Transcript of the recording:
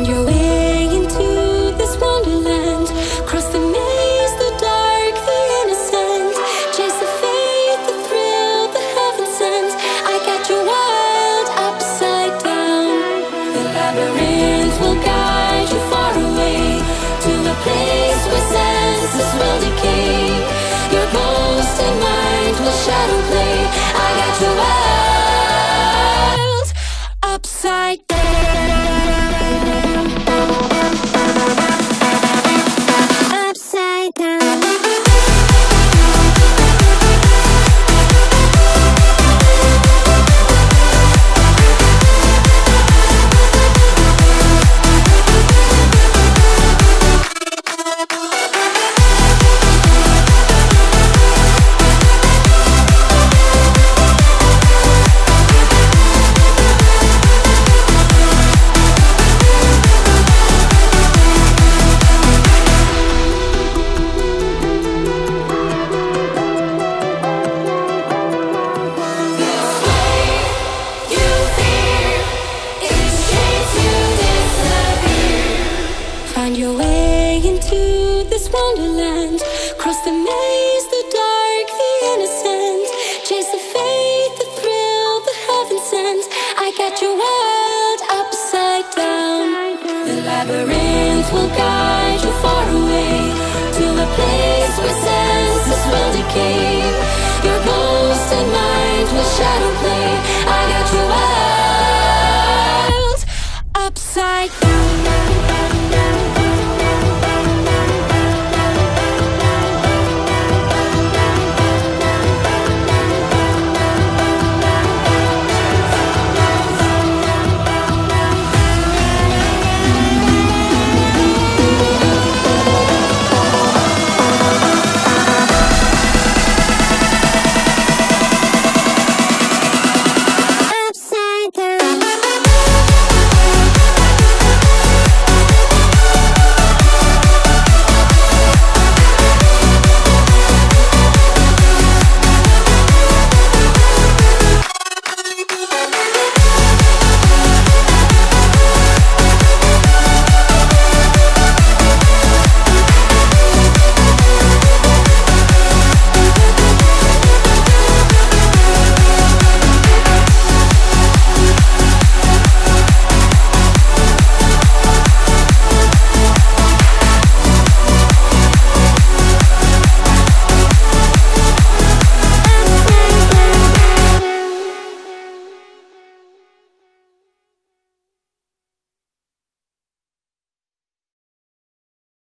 Find your way into this wonderland. Cross the maze, the dark, the innocent. Chase the faith, the thrill, the heaven sent. I got you wild upside down. The labyrinth will guide you far away to a place where senses will decay. Your ghost and mind will shadow play. I got you wild upside down. Upside down. Find your way into this wonderland. Cross the maze, the dark, the innocent. Chase the faith, the thrill, the heaven sent. I got you wild upside down. The labyrinth will guide you far away to a place where senses will decay. Your ghost and mind will shadow play. I got you wild upside down.